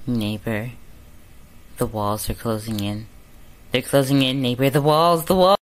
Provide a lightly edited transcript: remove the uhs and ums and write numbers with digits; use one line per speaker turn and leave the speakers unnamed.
Neighbor, the walls are closing in. They're closing in, neighbor, the walls, the walls!